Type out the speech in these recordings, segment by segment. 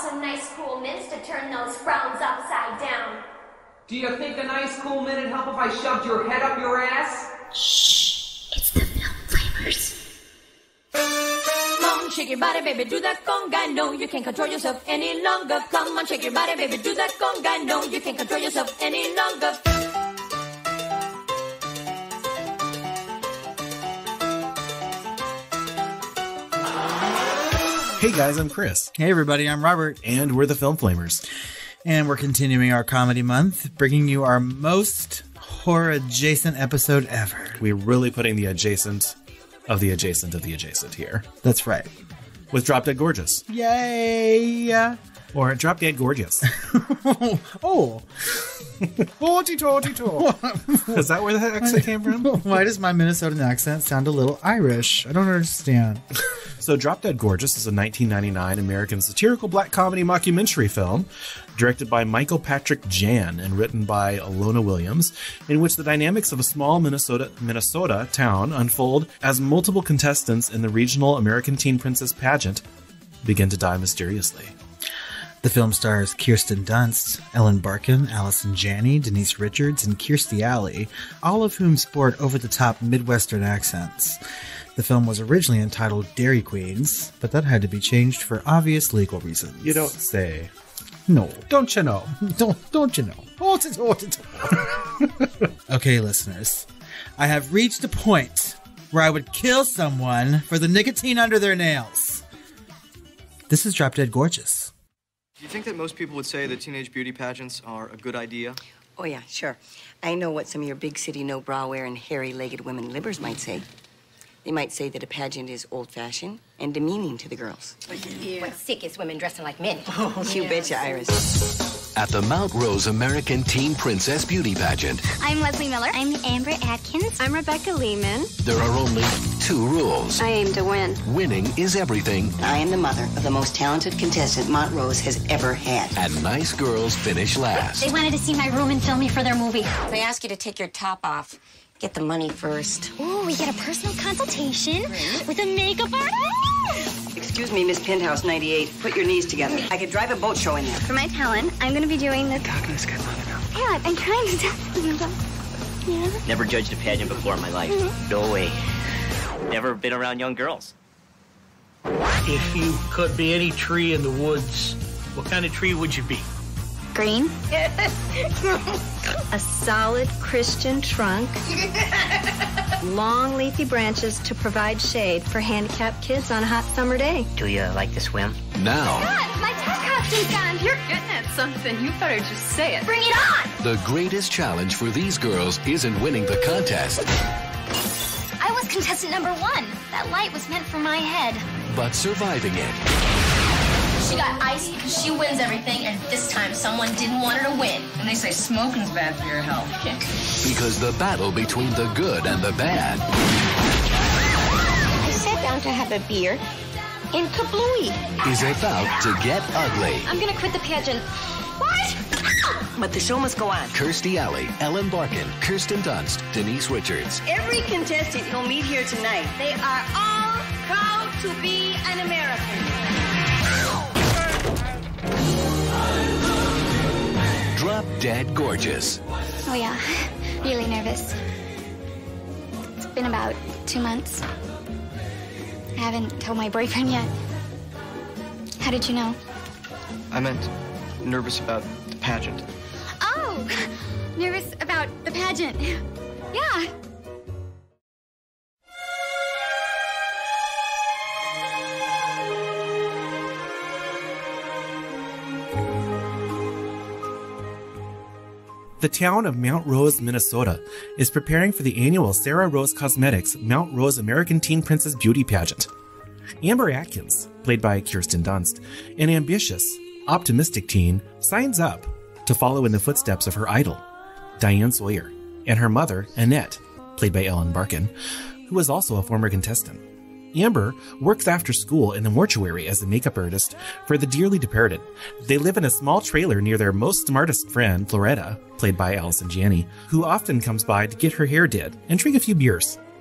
some nice cool mints to turn those frowns upside down. Do you think a nice cool mint would help if I shoved your head up your ass? Shh, it's the Film Flamers. Come on, shake your body, baby, do that conga. No, you can't control yourself any longer. Come on, shake your body, baby, do that conga. No, you can't control yourself any longer. Hey guys, I'm Chris. Hey everybody, I'm Robert. And we're the Film Flamers. And we're continuing our comedy month, bringing you our most horror-adjacent episode ever. We're really putting the adjacent of the adjacent of the adjacent here. That's right. With Drop Dead Gorgeous. Yay! Or Drop Dead Gorgeous. Oh! Torty. Is that where that accent came from? Why does my Minnesotan accent sound a little Irish? I don't understand. So Drop Dead Gorgeous is a 1999 American satirical black comedy mockumentary film directed by Michael Patrick Jann and written by Lona Williams, in which the dynamics of a small Minnesota town unfold as multiple contestants in the regional American Teen Princess Pageant begin to die mysteriously. The film stars Kirsten Dunst, Ellen Barkin, Allison Janey, Denise Richards, and Kirstie Alley, all of whom sport over-the-top Midwestern accents. The film was originally entitled Dairy Queens, but that had to be changed for obvious legal reasons. You don't say. No. Don't you know? Don't you know? Okay, listeners. I have reached a point where I would kill someone for the nicotine under their nails. This is Drop Dead Gorgeous. Do you think that most people would say that teenage beauty pageants are a good idea? Oh, yeah, sure. I know what some of your big city no-bra-wearing, hairy-legged women libbers might say. They might say that a pageant is old-fashioned and demeaning to the girls. What's sick is women dressing like men. You betcha, Iris. At the Mount Rose American Teen Princess Beauty Pageant, I'm Leslie Miller. I'm Amber Atkins. I'm Rebecca Lehman. there are only 2 rules. I aim to win. Winning is everything, I am the mother of the most talented contestant Montrose has ever had. and nice girls finish last. They wanted to see my room and film me for their movie. They ask you to take your top off. Get the money first. Ooh, we get a personal consultation with a makeup artist. Excuse me, Miss Penthouse 98. Put your knees together. I could drive a boat show in there. For my talent, I'm going to be doing this. Darkness got long enough. Yeah, I'm trying to tell you. Yeah. Never judged a pageant before in my life. No way. Never been around young girls. If you could be any tree in the woods, what kind of tree would you be? Green. A solid Christian trunk. Long leafy branches to provide shade for handicapped kids on a hot summer day. Do you like to swim? Now, God, my test costume's gone. You're getting at something. You better just say it. Bring it on! the greatest challenge for these girls isn't winning the contest, I was contestant number 1. That light was meant for my head. but surviving it. She got iced because she wins everything, and this time someone didn't want her to win. And they say smoking's bad for your health. Because the battle between the good and the bad I sat down to have a beer in Kablooey. is about to get ugly. I'm going to quit the pageant. What? But the show must go on. Kirstie Alley, Ellen Barkin, Kirsten Dunst, Denise Richards. Every contestant you'll meet here tonight, They are all proud to be an American. Drop Dead Gorgeous. Oh, yeah. Really nervous. It's been about 2 months. I haven't told my boyfriend yet. How did you know? I meant nervous about the pageant. Oh, nervous about the pageant. Yeah. The town of Mount Rose, Minnesota, is preparing for the annual Sarah Rose Cosmetics Mount Rose American Teen Princess Beauty Pageant. Amber Atkins, played by Kirsten Dunst, an ambitious, optimistic teen, signs up to follow in the footsteps of her idol, Diane Sawyer, and her mother, Annette, played by Ellen Barkin, who is also a former contestant. Amber works after school in the mortuary as a makeup artist for the dearly departed. They live in a small trailer near their most smartest friend, Floretta, played by Allison Janey, who often comes by to get her hair did and drink a few beers.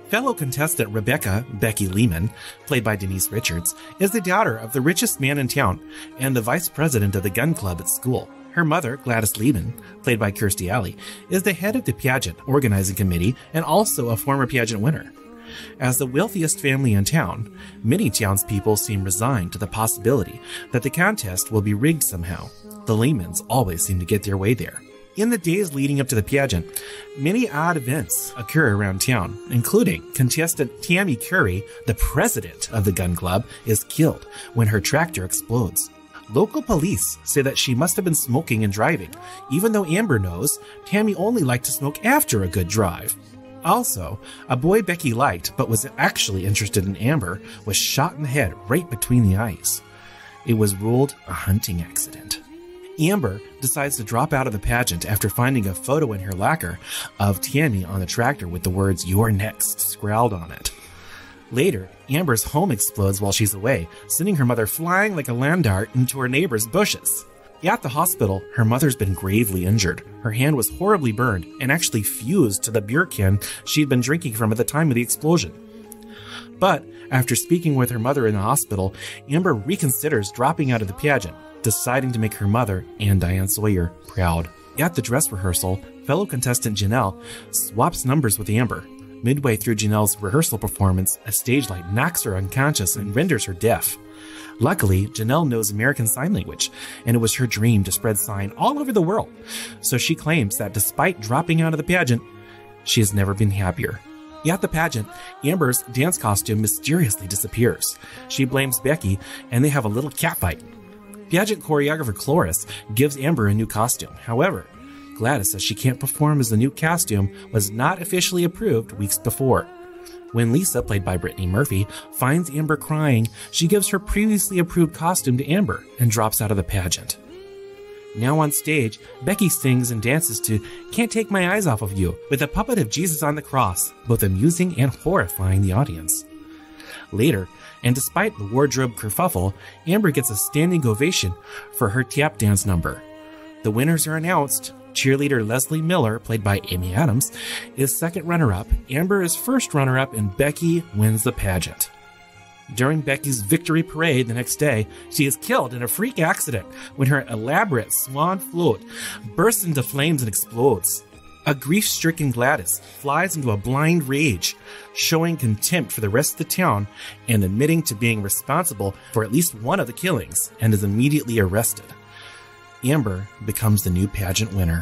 Fellow contestant Rebecca "Becky" Lehman, played by Denise Richards, is the daughter of the richest man in town and the vice president of the gun club at school. Her mother, Gladys Lehman, played by Kirstie Alley, is the head of the pageant organizing committee and also a former pageant winner. As the wealthiest family in town, many townspeople seem resigned to the possibility that the contest will be rigged somehow. The Lehmans always seem to get their way there. In the days leading up to the pageant, many odd events occur around town, including contestant Tammy Curry, the president of the gun club, is killed when her tractor explodes. Local police say that she must have been smoking and driving, even though Amber knows Tammy only liked to smoke after a good drive. Also, a boy Becky liked but was actually interested in Amber was shot in the head right between the eyes. It was ruled a hunting accident. Amber decides to drop out of the pageant after finding a photo in her locker of Tammy on the tractor with the words "You're next" scrawled on it. Later, Amber's home explodes while she's away, sending her mother flying like a land dart into her neighbor's bushes. At the hospital, her mother's been gravely injured. Her hand was horribly burned and actually fused to the beer can she'd been drinking from at the time of the explosion. But after speaking with her mother in the hospital, Amber reconsiders dropping out of the pageant, deciding to make her mother and Diane Sawyer proud. At the dress rehearsal, fellow contestant Janelle swaps numbers with Amber. Midway through Janelle's rehearsal performance, a stage light knocks her unconscious and renders her deaf. Luckily, Janelle knows American Sign Language, and it was her dream to spread sign all over the world. So she claims that despite dropping out of the pageant, she has never been happier. At the pageant, Amber's dance costume mysteriously disappears. She blames Becky, and they have a little catfight. Pageant choreographer Cloris gives Amber a new costume. However, Gladys says she can't perform as the new costume was not officially approved weeks before. When Lisa, played by Brittany Murphy, finds Amber crying, she gives her previously approved costume to Amber and drops out of the pageant. Now on stage, Becky sings and dances to "Can't Take My Eyes Off of You" with a puppet of Jesus on the cross, both amusing and horrifying the audience. Later, and despite the wardrobe kerfuffle, Amber gets a standing ovation for her tap dance number. The winners are announced. Cheerleader Leslie Miller, played by Amy Adams, is second runner-up, Amber is first runner-up, and Becky wins the pageant. During Becky's victory parade the next day, she is killed in a freak accident when her elaborate swan float bursts into flames and explodes. A grief-stricken Gladys flies into a blind rage, showing contempt for the rest of the town and admitting to being responsible for at least one of the killings, and is immediately arrested. Amber becomes the new pageant winner.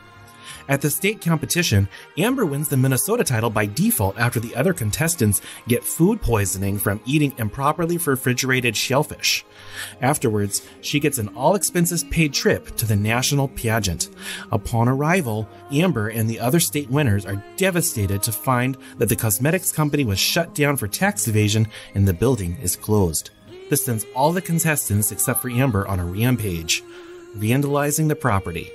At the state competition, Amber wins the Minnesota title by default after the other contestants get food poisoning from eating improperly refrigerated shellfish. Afterwards, she gets an all-expenses-paid trip to the national pageant. Upon arrival, Amber and the other state winners are devastated to find that the cosmetics company was shut down for tax evasion and the building is closed. This sends all the contestants except for Amber on a rampage, vandalizing the property.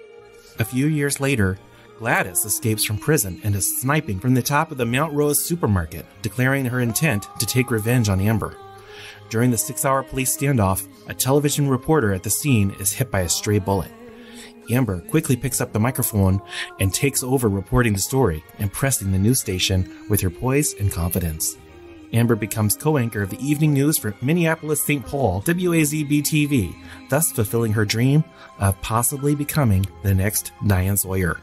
A few years later, Gladys escapes from prison and is sniping from the top of the Mount Rose supermarket, declaring her intent to take revenge on Amber. During the 6-hour police standoff, a television reporter at the scene is hit by a stray bullet. Amber quickly picks up the microphone and takes over reporting the story, impressing the news station with her poise and confidence. Amber becomes co-anchor of the evening news for Minneapolis-St. Paul WAZB-TV, thus fulfilling her dream of possibly becoming the next Diane Sawyer.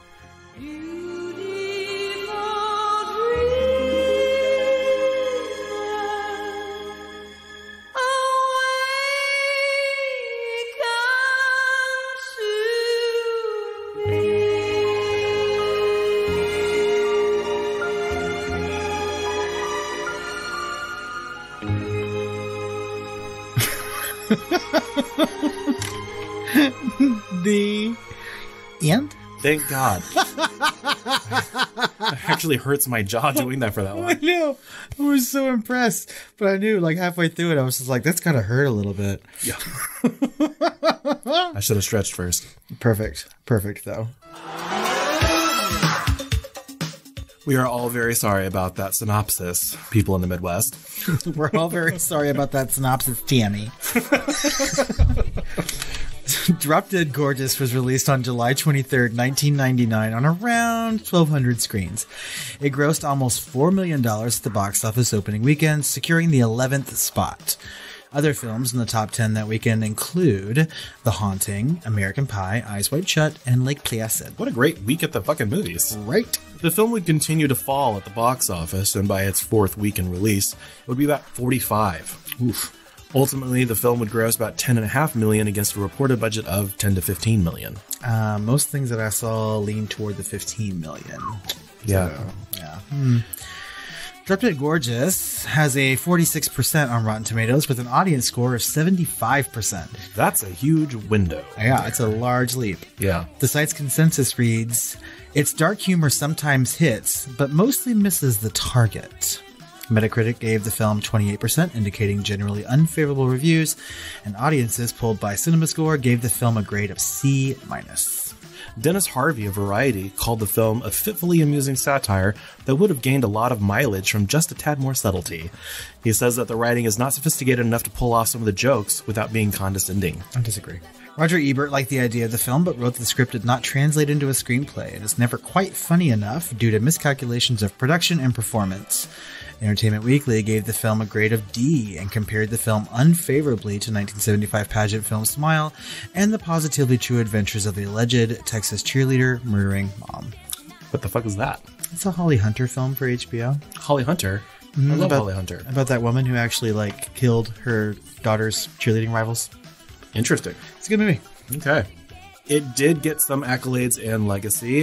The end? Thank God. It actually hurts my jaw doing that for that long. I know. I was so impressed. But I knew, like, halfway through it, I was just like, that's gotta hurt a little bit. Yeah. I should have stretched first. Perfect. Perfect, though. We are all very sorry about that synopsis, people in the Midwest. We're all very sorry about that synopsis, Tammy. Drop Dead Gorgeous was released on July 23rd, 1999 on around 1,200 screens. It grossed almost $4 million at the box office opening weekend, securing the 11th spot. Other films in the top 10 that weekend include The Haunting, American Pie, Eyes Wide Shut, and Lake Placid. What a great week at the fucking movies. Right. The film would continue to fall at the box office, and by its fourth week in release, it would be about 45. Oof. Ultimately, the film would gross about $10.5 million against a reported budget of $10 to $15 million. Most things that I saw lean toward the $15 million. Yeah. So, yeah. Drop Dead Gorgeous has a 46% on Rotten Tomatoes with an audience score of 75%. That's a huge window. Yeah, it's a large leap. Yeah. The site's consensus reads, its dark humor sometimes hits, but mostly misses the target. Metacritic gave the film 28%, indicating generally unfavorable reviews, and audiences polled by CinemaScore gave the film a grade of C-. Dennis Harvey of Variety called the film a fitfully amusing satire that would have gained a lot of mileage from just a tad more subtlety. He says that the writing is not sophisticated enough to pull off some of the jokes without being condescending. I disagree. Roger Ebert liked the idea of the film, but wrote that the script did not translate into a screenplay and is never quite funny enough due to miscalculations of production and performance. Entertainment Weekly gave the film a grade of D and compared the film unfavorably to 1975 pageant film Smile and the positively true adventures of the alleged Texas cheerleader murdering mom. What the fuck is that? It's a Holly Hunter film for HBO. Holly Hunter? I love Holly Hunter. About that woman who actually killed her daughter's cheerleading rivals. Interesting. It's a good movie. Okay. It did get some accolades and legacy.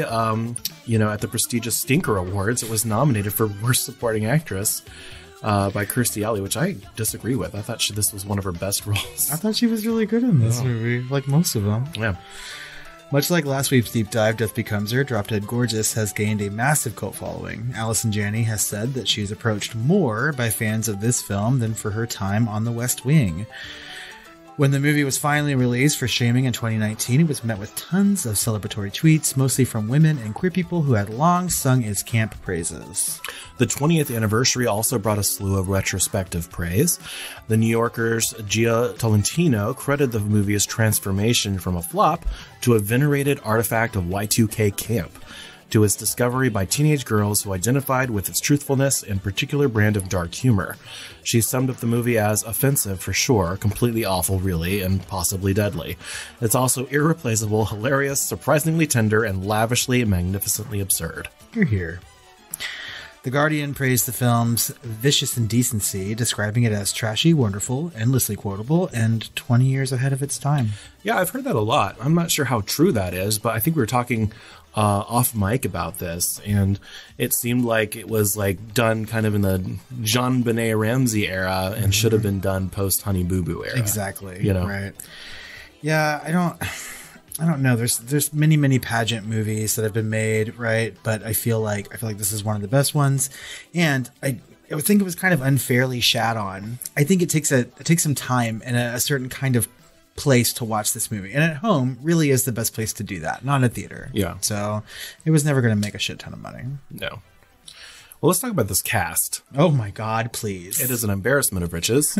At the prestigious Stinker Awards, it was nominated for Worst Supporting Actress by Kirstie Alley, which I disagree with. I thought this was one of her best roles. I thought she was really good in this movie, like most of them. Yeah. Much like last week's deep dive, Death Becomes Her, Drop Dead Gorgeous has gained a massive cult following. Allison Janey has said that she is approached more by fans of this film than for her time on The West Wing. When the movie was finally released for streaming in 2019, it was met with tons of celebratory tweets, mostly from women and queer people who had long sung its camp praises. The 20th anniversary also brought a slew of retrospective praise. The New Yorker's Gia Tolentino credited the movie's transformation from a flop to a venerated artifact of Y2K camp, to its discovery by teenage girls who identified with its truthfulness and particular brand of dark humor. She summed up the movie as offensive for sure, completely awful really, and possibly deadly. It's also irreplaceable, hilarious, surprisingly tender, and lavishly, magnificently absurd. You're here. The Guardian praised the film's vicious indecency, describing it as trashy, wonderful, endlessly quotable, and 20 years ahead of its time. Yeah, I've heard that a lot. I'm not sure how true that is, but I think we were talking off mic about this, and it seemed like it was done kind of in the Jean Benet Ramsey era and should have been done post Honey Boo Boo era. Exactly. Right. Yeah, I don't know. There's many pageant movies that have been made, right? But I feel like this is one of the best ones, and I think it was kind of unfairly shat on. I think it takes some time and a certain kind of place to watch this movie, and at home really is the best place to do that, not a theater. Yeah. So it was never going to make a shit ton of money. No. Well, let's talk about this cast. Oh my God, please. It is an embarrassment of riches.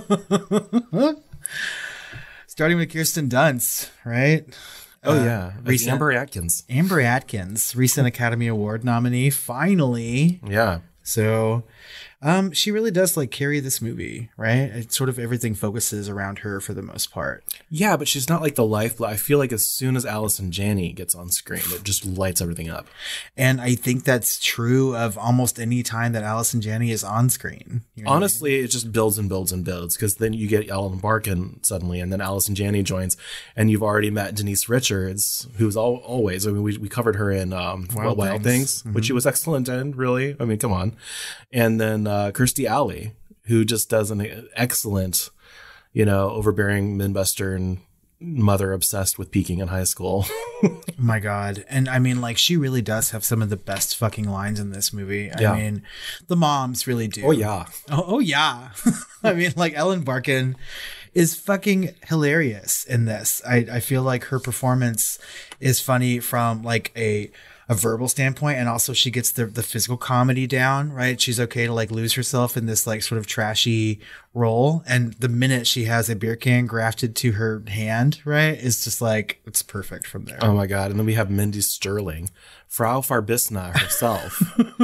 Starting with Kirsten Dunst, right? Oh yeah. Recent Amber Atkins, recent Academy Award nominee, finally. Yeah. So she really does carry this movie, right? It's sort of everything focuses around her for the most part. Yeah, but she's not the lifeblood. I feel like as soon as Allison Janey gets on screen, it just lights everything up. And I think that's true of almost any time that Allison Janey is on screen. Honestly, it just builds and builds and builds, because then you get Ellen Barkin suddenly, and then Allison Janey joins, and you've already met Denise Richards, who's always, we covered her in Wild Things, which she was excellent in, really. I mean, come on. And then Kirstie Alley, who just does an excellent, overbearing Midwestern mother obsessed with peaking in high school. My God. And I mean, she really does have some of the best fucking lines in this movie. Yeah. I mean, the moms really do. Oh, yeah. Oh yeah. I mean, Ellen Barkin is fucking hilarious in this. I feel like her performance is funny from a a verbal standpoint, and also she gets the physical comedy down, right? She's okay to like lose herself in this like sort of trashy role, and the minute she has a beer can grafted to her hand, right, is just like, it's perfect from there. Oh my God. And then we have Mindy Sterling, Frau Farbissna herself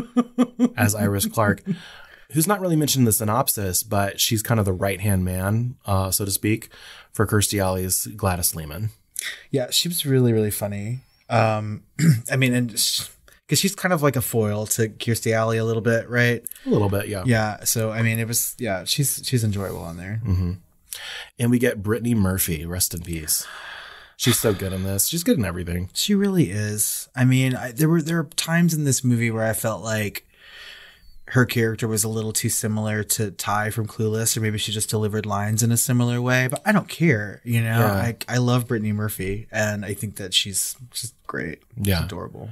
as Iris Clark, who's not really mentioned in the synopsis, but she's kind of the right-hand man, so to speak, for Kirstie Alley's Gladys Lehman. Yeah, she was really, really funny. I mean, and because she's kind of like a foil to Kirstie Alley a little bit, right? A little bit, yeah. Yeah, so I mean, it was, yeah, she's enjoyable on there. Mm-hmm. And we get Brittany Murphy, rest in peace. She's so good in this. She's good in everything. She really is. I mean, there are times in this movie where I felt like her character was a little too similar to Ty from Clueless, or maybe she just delivered lines in a similar way, but I don't care. You know, Yeah. I love Brittany Murphy, and I think that she's just great. Yeah. She's adorable.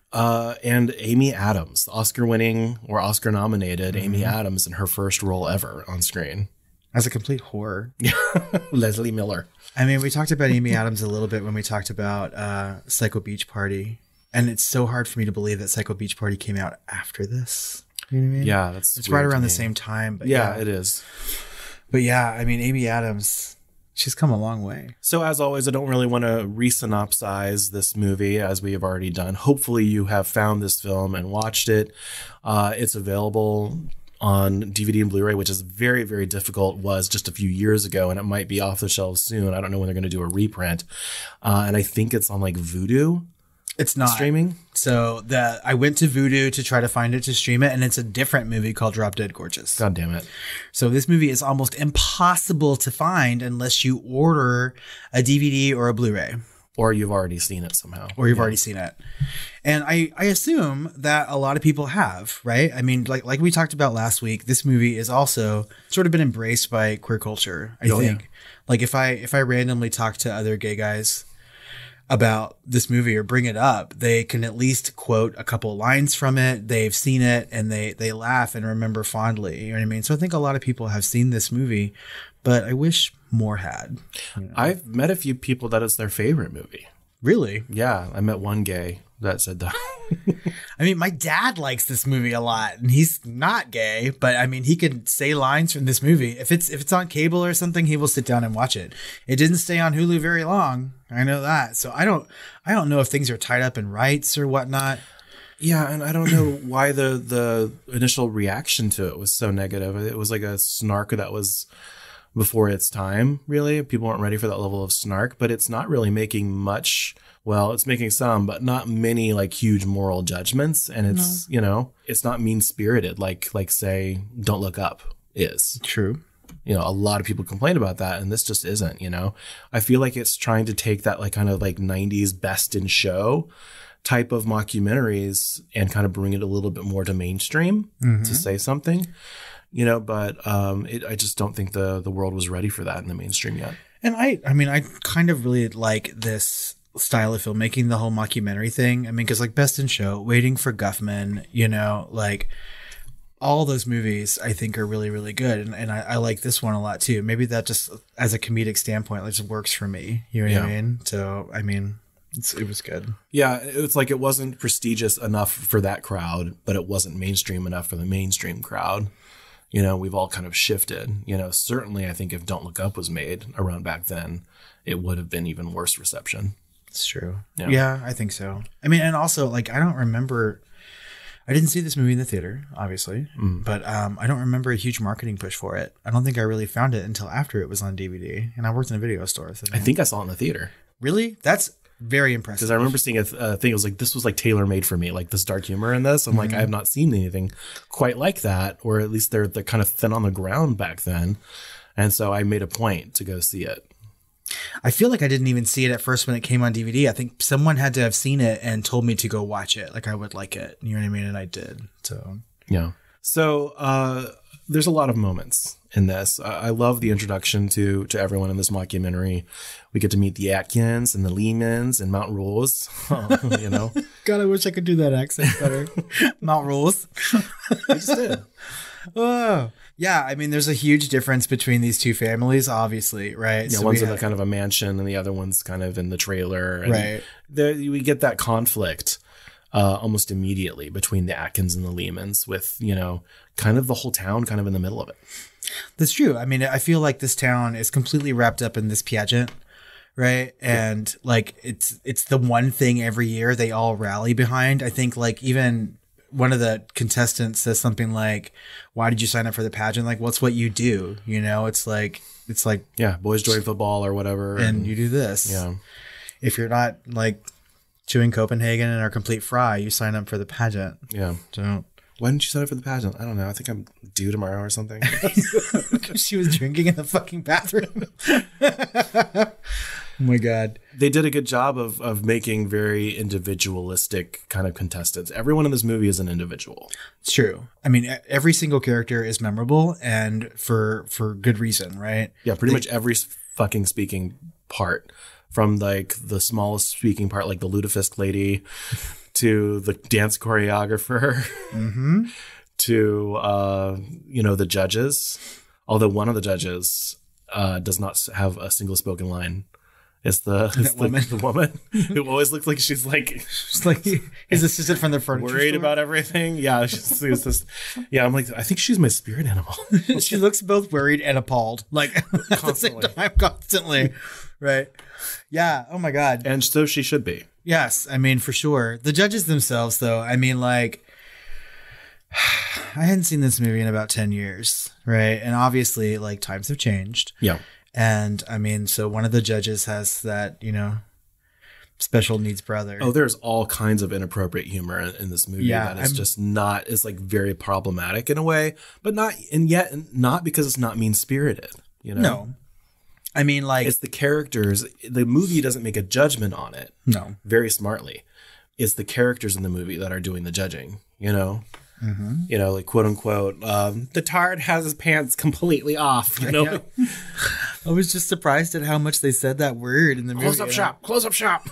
And Amy Adams, Oscar-winning or Oscar-nominated Amy Adams in her first role ever on screen. As a complete whore. Leslie Miller. I mean, we talked about Amy Adams a little bit when we talked about Psycho Beach Party, and it's so hard for me to believe that Psycho Beach Party came out after this. You know what I mean? Yeah, it's right around the same time. But yeah, it is. But yeah, I mean, Amy Adams, she's come a long way. So as always, I don't really want to re-synopsize this movie as we have already done. Hopefully you have found this film and watched it. It's available on DVD and Blu-ray, which is very, very difficult, was just a few years ago, and it might be off the shelves soon. I don't know when they're going to do a reprint. And I think it's on like Vudu. It's not streaming. So I went to Vudu to try to find it to stream it, and it's a different movie called Drop Dead Gorgeous. God damn it. So this movie is almost impossible to find unless you order a DVD or a Blu-ray. Or you've already seen it somehow. Or you've already seen it. And I assume that a lot of people have, right? I mean, like we talked about last week, this movie is also sort of been embraced by queer culture, I think. Yeah. Like if I randomly talk to other gay guys about this movie or bring it up, they can at least quote a couple lines from it. They've seen it and they laugh and remember fondly. You know what I mean? So I think a lot of people have seen this movie, but I wish more had. You know? I've met a few people that it's their favorite movie. Really? Yeah. I met one gay that said that. I mean, my dad likes this movie a lot, and he's not gay, but I mean, he could say lines from this movie. If it's on cable or something, he will sit down and watch it. It didn't stay on Hulu very long. I know that. So I don't know if things are tied up in rights or whatnot. Yeah, and I don't know why the initial reaction to it was so negative. It was like a snark that was before its time, really. People weren't ready for that level of snark, but it's not really making much. Well, it's making some, but not many like huge moral judgments. And it's, you know, it's not mean spirited like say, Don't Look Up is. True. You know, a lot of people complain about that, and this just isn't, you know. I feel like it's trying to take that like kind of like 90s Best in Show type of mockumentaries and kind of bring it a little bit more to mainstream to say something, you know, but I just don't think the world was ready for that in the mainstream yet. And I mean, I kind of really like this style of filmmaking, the whole mockumentary thing. I mean, because like Best in Show, Waiting for Guffman, you know, like all those movies I think are really, really good. And I like this one a lot too. Maybe that just as a comedic standpoint, like just works for me. You know what I mean? So, I mean, it was good. Yeah. It's like, it wasn't prestigious enough for that crowd, but it wasn't mainstream enough for the mainstream crowd. You know, we've all kind of shifted, you know, certainly I think if Don't Look Up was made around back then, it would have been even worse reception. It's true. Yeah, I think so. I mean, and also like, I don't remember, I didn't see this movie in the theater, obviously, but I don't remember a huge marketing push for it. I don't think I really found it until after it was on DVD, and I worked in a video store. So I think I saw it in the theater. Really? That's very impressive. Because I remember seeing a thing, it was like, this was like tailor made for me, like this dark humor in this. I'm like, I have not seen anything quite like that, or at least they're kind of thin on the ground back then. And so I made a point to go see it. I feel like I didn't even see it at first when it came on DVD. I think someone had to have seen it and told me to go watch it. Like I would like it. You know what I mean? And I did. So, yeah. So there's a lot of moments in this. I love the introduction to everyone in this mockumentary. We get to meet the Atkins and the Lehmans and Mount Rose, you know. God, I wish I could do that accent better. Mount Rose. I just did. Oh. Yeah, I mean, there's a huge difference between these two families, obviously, right? Yeah, so one's in a kind of a mansion and the other one's kind of in the trailer. And right. We get that conflict almost immediately between the Atkins and the Lehmans, with, you know, kind of the whole town kind of in the middle of it. That's true. I mean, I feel like this town is completely wrapped up in this pageant, right? And like it's the one thing every year they all rally behind. I think like even one of the contestants says something like, "Why did you sign up for the pageant?" Like, what's what you do? You know, it's like yeah, boys join football or whatever, and you do this. Yeah, if you're not like chewing Copenhagen and are complete fry, you sign up for the pageant. Yeah. So why didn't you sign up for the pageant? I don't know. I think I'm due tomorrow or something. She was drinking in the fucking bathroom. Oh my God. They did a good job of making very individualistic kind of contestants. Everyone in this movie is an individual. It's true. I mean, every single character is memorable, and for good reason, right? Yeah, pretty much every fucking speaking part, from like the smallest speaking part, like the lutefisk lady, to the dance choreographer, to you know, the judges. Although one of the judges does not have a single spoken line. It's the woman who always looks like she's like his assistant from the furniture worried store. About everything. Yeah, she's this. Yeah, I'm like, I think she's my spirit animal. She looks both worried and appalled, like at the same time, constantly. Right? Yeah. Oh my God. And so she should be. Yes, I mean, for sure. The judges themselves, though, I mean, like, I hadn't seen this movie in about 10 years, right? And obviously, like, times have changed. Yeah. And I mean, so one of the judges has that, you know, special needs brother. Oh, there's all kinds of inappropriate humor in this movie. Yeah, that is just not, it's like very problematic in a way, but not, and yet not because it's not mean spirited, you know? No. I mean, like, it's the characters. The movie doesn't make a judgment on it. No. Very smartly. It's the characters in the movie that are doing the judging, you know? You know, like, quote unquote, the tard has his pants completely off, you know? Yeah. I was just surprised at how much they said that word in the movie. Close up shop. Close up shop.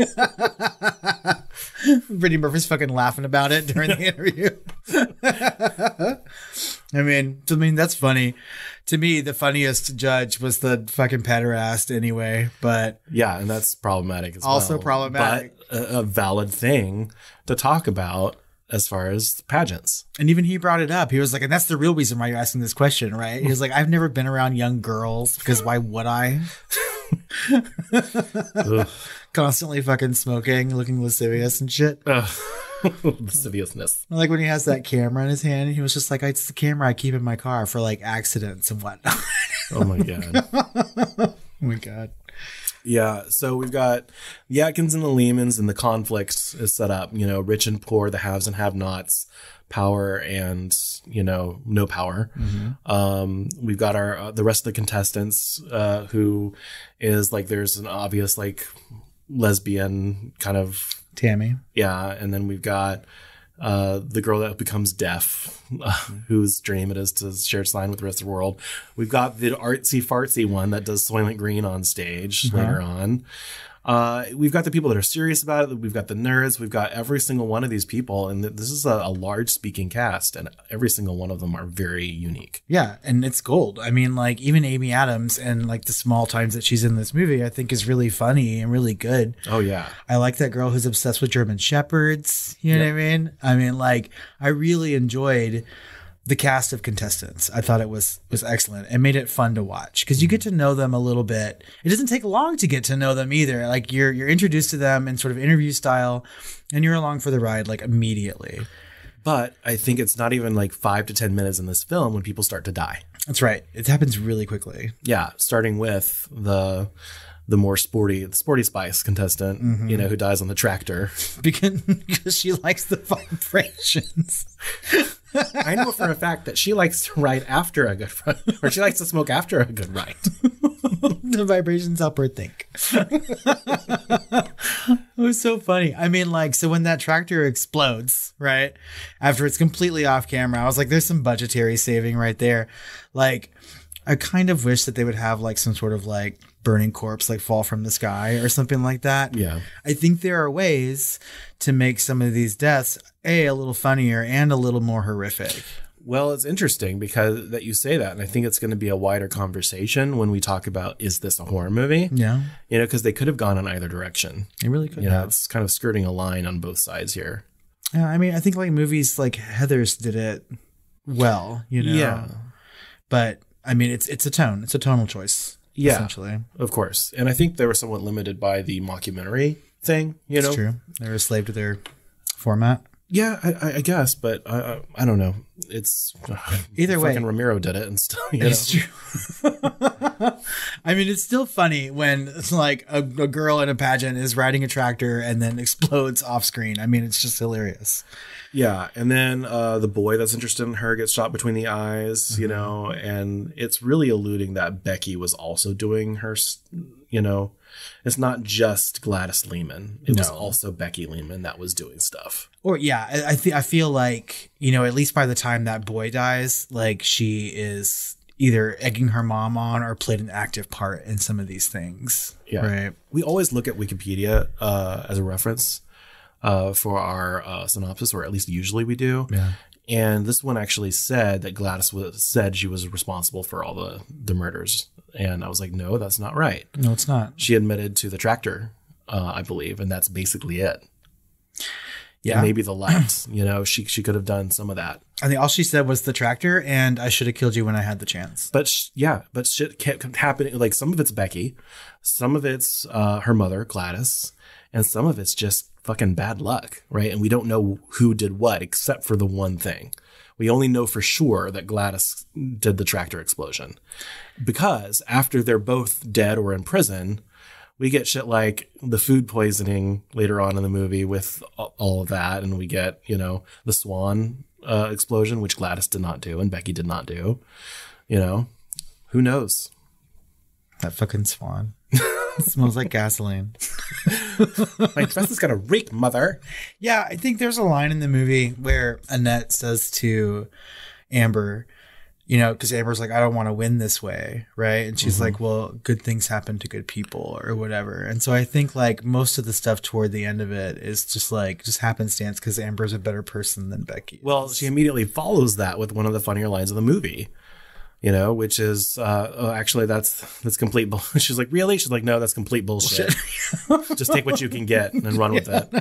Brittany Murphy's fucking laughing about it during the interview. I mean, that's funny. To me, the funniest judge was the fucking pederast anyway, but... Yeah, and that's problematic as well. Also problematic. But a valid thing to talk about as far as pageants. And even he brought it up. He was like, and that's the real reason why you're asking this question, right? He was like, I've never been around young girls because why would I? Constantly fucking smoking, looking lascivious and shit. Lasciviousness. Like when he has that camera in his hand, he was just like, it's the camera I keep in my car for like accidents and whatnot. Oh my God. Oh my God. Yeah, so we've got the Atkins and the Lehmans, and the conflict is set up, you know, rich and poor, the haves and have-nots, power and, you know, no power. We've got our the rest of the contestants who is like, there's an obvious like lesbian kind of Tammy. Yeah, and then we've got the girl that becomes deaf, whose dream it is to share sign with the rest of the world. We've got the artsy fartsy one that does Soylent Green on stage later on. We've got the people that are serious about it. We've got the nerds. We've got every single one of these people. And this is a large speaking cast, and every single one of them are very unique. Yeah. And it's gold. I mean, like even Amy Adams and like the small times that she's in this movie, I think is really funny and really good. Oh, yeah. I like that girl who's obsessed with German Shepherds. You know what I mean? I mean, like I really enjoyed the cast of contestants. I thought it was excellent and made it fun to watch because you get to know them a little bit. It doesn't take long to get to know them either. Like you're introduced to them in sort of interview style and you're along for the ride like immediately. But I think it's not even like 5 to 10 minutes in this film when people start to die. That's right. It happens really quickly. Yeah. Starting with the more sporty Spice contestant, you know, who dies on the tractor. Because she likes the vibrations. I know for a fact that she likes to ride after a good ride, or she likes to smoke after a good ride. The vibrations help her think. It was so funny. I mean, like, so when that tractor explodes, right, after it's completely off camera, I was like, there's some budgetary saving right there. Like, I kind of wish that they would have like some sort of like burning corpse like fall from the sky or something like that. Yeah. I think there are ways to make some of these deaths a little funnier and a little more horrific. Well, it's interesting because that you say that, and I think it's going to be a wider conversation when we talk about, is this a horror movie? Yeah. You know, because they could have gone in either direction. They really could have. have. It's kind of skirting a line on both sides here. Yeah, I mean, I think like movies like Heathers did it well, you know. Yeah. But I mean, it's a tone. It's a tonal choice. Yeah, essentially. Of course. And I think they were somewhat limited by the mockumentary thing, you know. It's true. They were a slave to their format. Yeah, I guess, but I don't know. It's either way. Fucking Ramiro did it and stuff. It's true. I mean, it's still funny when it's like a girl in a pageant is riding a tractor and then explodes off screen. I mean, it's just hilarious. Yeah, and then the boy that's interested in her gets shot between the eyes, you know, and it's really alluding that Becky was also doing her, you know. It's not just Gladys Lehman. It was also Becky Lehman that was doing stuff. Or yeah, I feel like, you know, at least by the time that boy dies, like she is either egging her mom on or played an active part in some of these things. Yeah. Right. We always look at Wikipedia as a reference for our synopsis, or at least usually we do. Yeah. And this one actually said that Gladys said she was responsible for all the murders. And I was like, no, that's not right. No, it's not. She admitted to the tractor, I believe, and that's basically it. Yeah. And maybe the lights, you know, she could have done some of that. I think all she said was the tractor, and I should have killed you when I had the chance. But but shit kept happening. Like some of it's Becky, some of it's her mother, Gladys, and some of it's just fucking bad luck, right? And we don't know who did what except for the one thing. We only know for sure that Gladys did the tractor explosion, because after they're both dead or in prison, we get shit like the food poisoning later on in the movie with all of that. And we get, you know, the swan explosion, which Gladys did not do and Becky did not do. You know, who knows? That fucking swan. It smells like gasoline. My dress is gonna reek, mother. Yeah, I think there's a line in the movie where Annette says to Amber, you know, because Amber's like, I don't want to win this way, right? And she's like, well, good things happen to good people or whatever. And so I think like most of the stuff toward the end of it is just happenstance because Amber's a better person than Becky is. Well, she immediately follows that with one of the funnier lines of the movie. You know, which is, actually, that's complete bullshit. She's like, really? She's like, no, that's complete bullshit. Just take what you can get and run with it.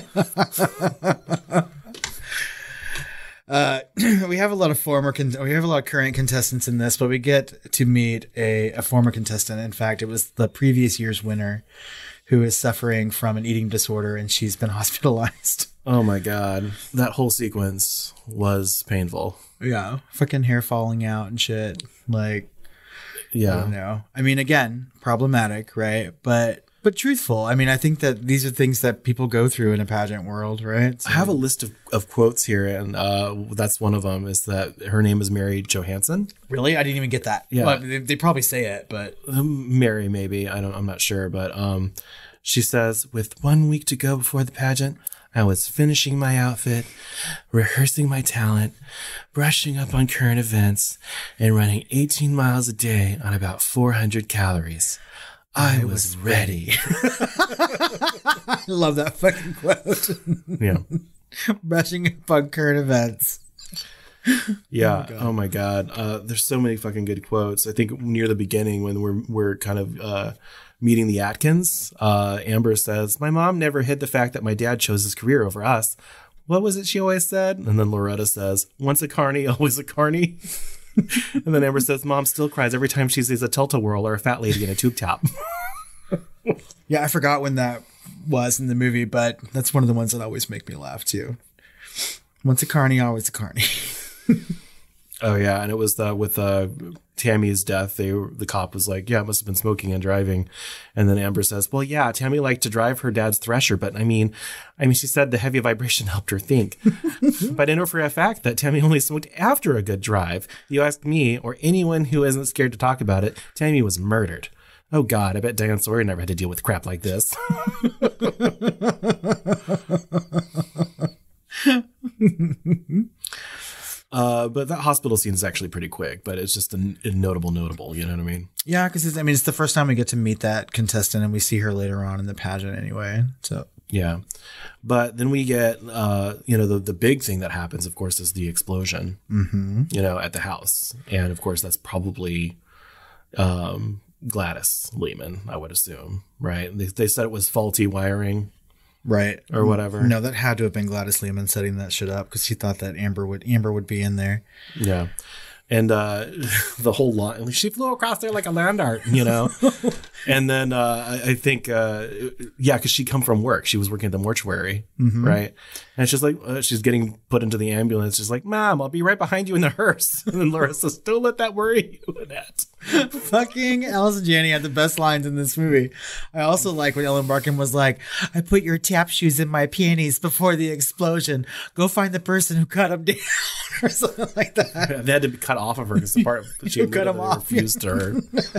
We have a lot of current contestants in this, but we get to meet a former contestant. In fact, it was the previous year's winner who is suffering from an eating disorder, and she's been hospitalized. Oh my God. That whole sequence was painful. Yeah. Fucking hair falling out and shit. Like, yeah. I don't know. I mean, again, problematic, right? But truthful. I mean, I think that these are things that people go through in a pageant world, right? So, I have a list of quotes here, and that's one of them, is that her name is Mary Johansson. Really? I didn't even get that. Yeah. Well, they probably say it, but Mary, maybe. I'm not sure. But she says, with 1 week to go before the pageant, I was finishing my outfit, rehearsing my talent, brushing up on current events, and running 18 miles a day on about 400 calories. I was ready. I love that fucking quote. Yeah. Brushing up on current events. Yeah. Oh my God. There's so many fucking good quotes. I think near the beginning when we're kind of meeting the Atkins, Amber says, my mom never hid the fact that my dad chose his career over us. What was it she always said? And then Loretta says, once a carny, always a carny. And then Amber says, mom still cries every time she sees a tilt-a-whirl or a fat lady in a tube top. Yeah, I forgot when that was in the movie, but that's one of the ones that always make me laugh too. Once a carny, always a carny. Oh yeah, and it was with Tammy's death. The cop was like, "Yeah, it must have been smoking and driving," and then Amber says, "Well, yeah, Tammy liked to drive her dad's Thresher, but I mean, she said the heavy vibration helped her think. But I know for a fact that Tammy only smoked after a good drive. You ask me or anyone who isn't scared to talk about it, Tammy was murdered. Oh God, I bet Diane Sawyer never had to deal with crap like this." But that hospital scene is actually pretty quick, but it's just a notable, you know what I mean? Yeah, because it's the first time we get to meet that contestant, and we see her later on in the pageant anyway. So yeah, but then we get, the big thing that happens, of course, is the explosion, at the house. And of course, that's probably Gladys Lehman, I would assume, right? They said it was faulty wiring. Right. Or whatever. No, that had to have been Gladys Lehman setting that shit up because he thought that Amber would be in there. Yeah. And the whole line, she flew across there like a land art, you know? And then I think, because she'd come from work. She was working at the mortuary, right? And she's like, she's getting put into the ambulance. She's like, Mom, I'll be right behind you in the hearse. And then Laura says, don't let that worry you, Annette. Fucking Allison Janey had the best lines in this movie. I also like when Ellen Barkin was like, I put your tap shoes in my peonies before the explosion. Go find the person who cut them down or something like that. They had to be cut off of her because the part that she cut them off. Refused her.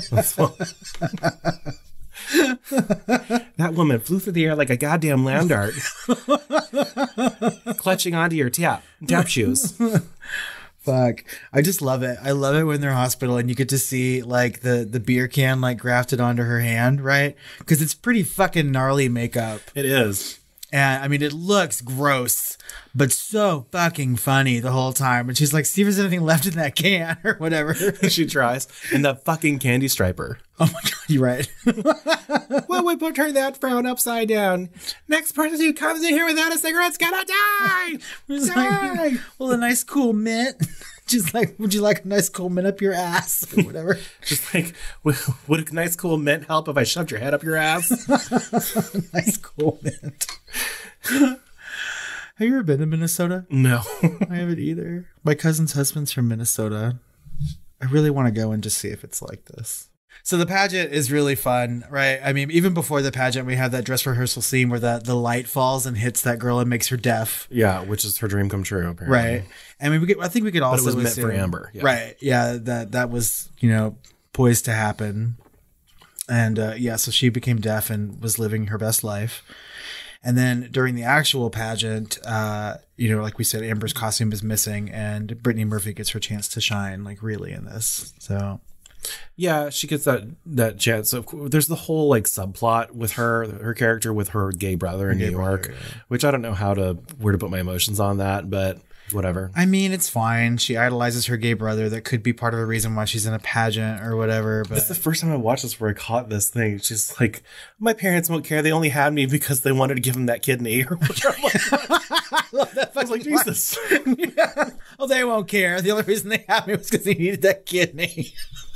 That woman flew through the air like a goddamn land art, clutching onto your tap shoes. Fuck. I just love it. I love it when they're in hospital and you get to see like the beer can like grafted onto her hand, right? Because it's pretty fucking gnarly makeup. It is. And I mean, it looks gross, but so fucking funny the whole time. And she's like, see if there's anything left in that can or whatever. She tries. And the fucking candy striper. Oh my God, you're right. Well, we put her that frown upside down. Next person who comes in here without a cigarette's gonna die. Like, well, a nice cool mint. Just like, would you like a nice cool mint up your ass or whatever? Just like, would a nice cool mint help if I shoved your head up your ass? Nice cool mint. Have you ever been to Minnesota? No. I haven't either. My cousin's husband's from Minnesota. I really want to go and just see if it's like this. So the pageant is really fun, right? I mean, even before the pageant, we have that dress rehearsal scene where the light falls and hits that girl and makes her deaf. Yeah, which is her dream come true, apparently. Right. I mean, I think we could also but it was meant for Amber. Yeah. Right. Yeah, that was, poised to happen. And so she became deaf and was living her best life. And then during the actual pageant, like we said, Amber's costume is missing and Brittany Murphy gets her chance to shine, like really in this. So... yeah, she gets that chance. There's the whole like subplot with her character with her gay brother in New York, which I don't know where to put my emotions on that, but whatever. I mean, it's fine. She idolizes her gay brother. That could be part of a reason why she's in a pageant or whatever. But it's the first time I watched this where I caught this thing. She's like, my parents won't care. They only had me because they wanted to give him that kidney or whatever. I love that. I was like, Jesus. Yeah. Oh, they won't care. The only reason they had me was because they needed that kidney.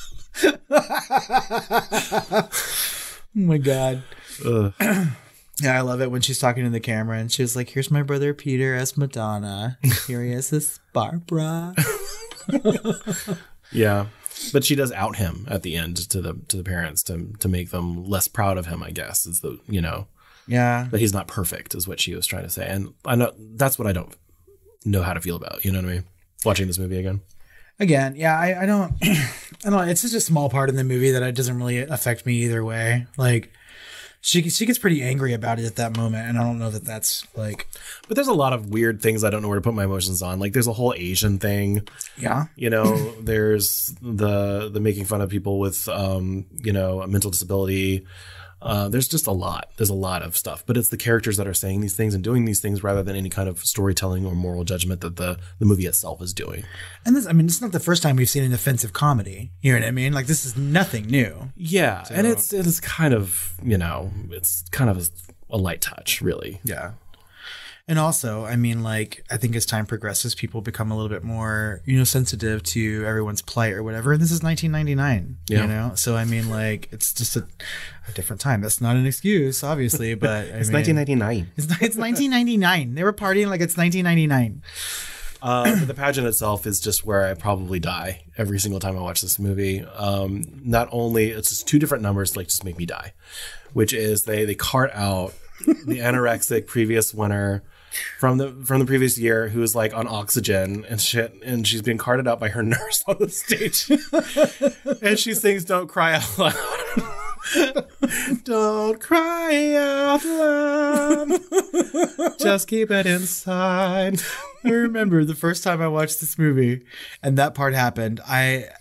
Oh my God. Yeah, I love it when she's talking to the camera and she was like, here's my brother Peter as Madonna. Here he is as Barbara. Yeah. But she does out him at the end to the parents to make them less proud of him, I guess, is the yeah. But he's not perfect is what she was trying to say. And I know that's what I don't know how to feel about, you know what I mean? Watching this movie again. Again, yeah, I don't it's such a small part in the movie that it doesn't really affect me either way. Like she gets pretty angry about it at that moment, and I don't know that that's like. But there's a lot of weird things I don't know where to put my emotions on. Like there's a whole Asian thing. Yeah. There's the making fun of people with a mental disability. There's just a lot. There's a lot of stuff, but it's the characters that are saying these things and doing these things rather than any kind of storytelling or moral judgment that the movie itself is doing. And this, I mean, it's not the first time we've seen an offensive comedy. You know what I mean? Like this is nothing new. Yeah, so, and it's kind of it's kind of a light touch, really. Yeah. And also, I mean, like, I think as time progresses, people become a little bit more, sensitive to everyone's plight or whatever. And this is 1999, So, I mean, like, it's just a different time. That's not an excuse, obviously, but it's 1999. It's 1999. They were partying like it's 1999. The pageant itself is just where I probably die every single time I watch this movie. Not only, it's just two different numbers, like, just make me die, which is they cart out the anorexic previous winner from the previous year who was like on oxygen and shit, and she's being carted out by her nurse on the stage and she sings "Don't Cry Out Loud." Don't cry out loud, just keep it inside. I remember the first time I watched this movie and that part happened, I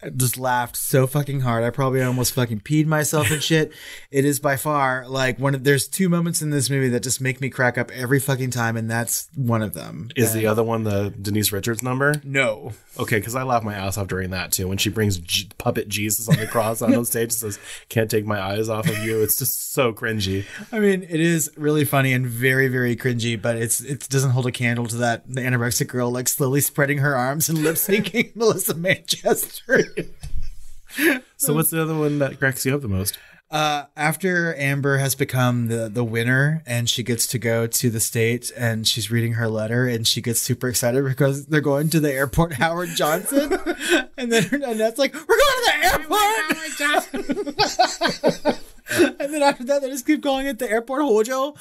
just laughed so fucking hard. I probably almost fucking peed myself and shit. It is by far like there's 2 moments in this movie that just make me crack up every fucking time, and that's one of them. Is the other one the Denise Richards number? No. Okay, because I laughed my ass off during that too. When she brings puppet Jesus on the cross on stage and says, "Can't take my eyes off of you." It's just so cringy. I mean, it is really funny and very, very cringy, but it doesn't hold a candle to the anorexic girl like slowly spreading her arms and lip syncing Melissa Manchester. So what's the other one that cracks you up the most? After Amber has become the winner and she gets to go to the States and she's reading her letter and she gets super excited because they're going to the airport, Howard Johnson. And then Annette's like, "We're going to the airport!" And then after that, they just keep calling it the airport Hojo.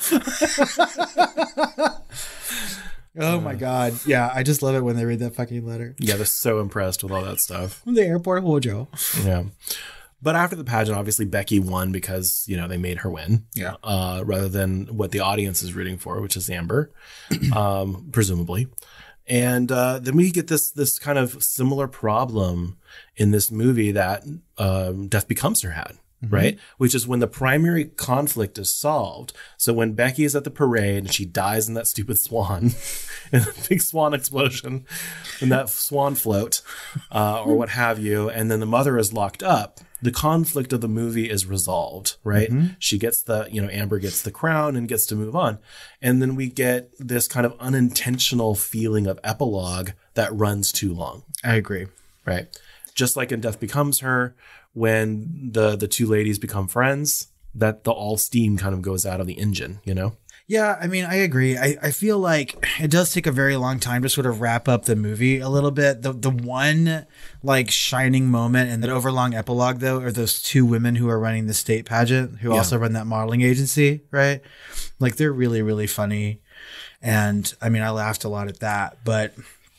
Oh my God. Yeah, I just love it when they read that fucking letter. Yeah, they're so impressed with all that stuff. The airport Hojo. Yeah. But after the pageant, obviously Becky won because, they made her win. Yeah. Rather than what the audience is rooting for, which is Amber, presumably. And then we get this kind of similar problem in this movie that Death Becomes Her had. Mm-hmm. Right? Which is when the primary conflict is solved. So when Becky is at the parade and she dies in that stupid swan, in a big swan explosion, in that swan float, or what have you, and then the mother is locked up, the conflict of the movie is resolved, right? Mm-hmm. She gets Amber gets the crown and gets to move on. And then we get this kind of unintentional feeling of epilogue that runs too long. I agree. Right? Just like in Death Becomes Her, when the 2 ladies become friends, that all steam kind of goes out of the engine, Yeah, I mean, I agree. I feel like it does take a very long time to sort of wrap up the movie a little bit. The one like shining moment in that overlong epilogue, though, are those 2 women who are running the state pageant, who also run that modeling agency, right? Like, they're really, really funny. And I mean, I laughed a lot at that, but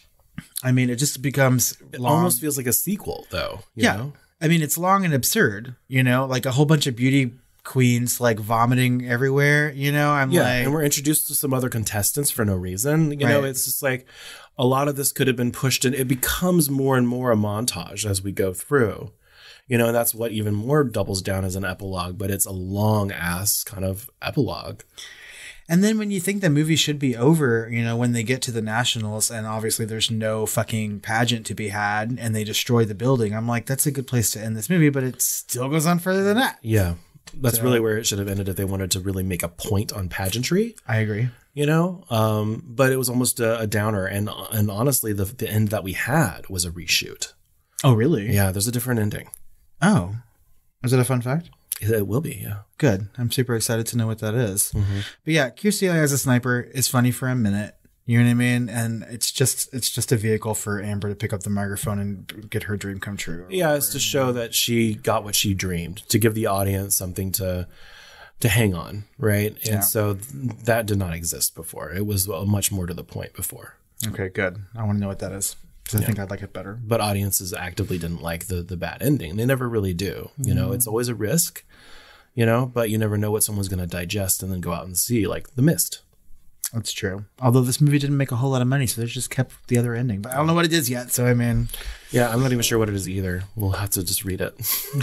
I mean, it just becomes It almost feels like a sequel, though. You know? I mean, it's long and absurd, like a whole bunch of beauty queens like vomiting everywhere, and we're introduced to some other contestants for no reason. It's just like a lot of this could have been pushed in. It becomes more and more a montage as we go through, and that's what even more doubles down as an epilogue, but it's a long ass kind of epilogue. And then when you think the movie should be over, when they get to the nationals and obviously there's no fucking pageant to be had and they destroy the building, I'm like, that's a good place to end this movie, but it still goes on further than that. Yeah. That's really where it should have ended if they wanted to really make a point on pageantry. I agree. But it was almost a downer. And honestly, the end that we had was a reshoot. Oh, really? Yeah, there's a different ending. Oh. Is it a fun fact? It will be, yeah. Good. I'm super excited to know what that is. Mm-hmm. But yeah, Kirstie Alley as a sniper is funny for a minute. You know what I mean? And it's just a vehicle for Amber to pick up the microphone and get her dream come true. Yeah, it's to show that she got what she dreamed, to give the audience something to hang on, right? And so that did not exist before. It was much more to the point before. Okay, good. I want to know what that is. I think I'd like it better. But audiences actively didn't like the bad ending. They never really do. It's always a risk, but you never know what someone's going to digest and then go out and see, like The Mist. That's true. Although this movie didn't make a whole lot of money, so they just kept the other ending. But I don't know what it is yet, so I mean... Yeah, I'm not even sure what it is either. We'll have to just read it.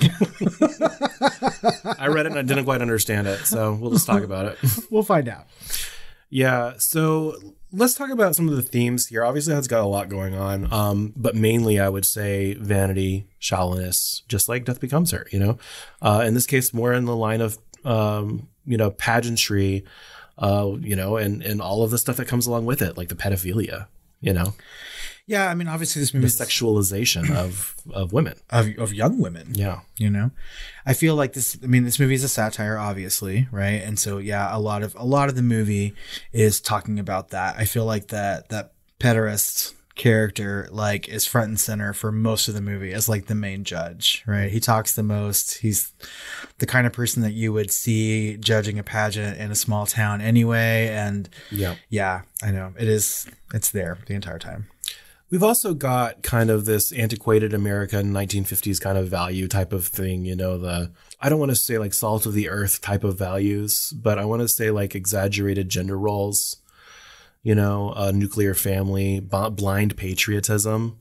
I read it and I didn't quite understand it, so we'll just talk about it. We'll find out. Yeah, so let's talk about some of the themes here. Obviously, it's got a lot going on, but mainly I would say vanity, shallowness, just like Death Becomes Her, In this case, more in the line of, pageantry, and all of the stuff that comes along with it, like the pedophilia, Yeah, I mean, obviously this movie the sexualization of women, of young women. Yeah, I feel like this movie is a satire, obviously, right? And so yeah, a lot of the movie is talking about that. I feel like that pederast character like is front and center for most of the movie as like the main judge, right? He talks the most. He's the kind of person that you would see judging a pageant in a small town anyway. And yeah, I know it's there the entire time. We've also got kind of this antiquated American 1950s kind of value type of thing, I don't want to say like salt of the earth type of values, but I want to say like exaggerated gender roles, a nuclear family, blind patriotism,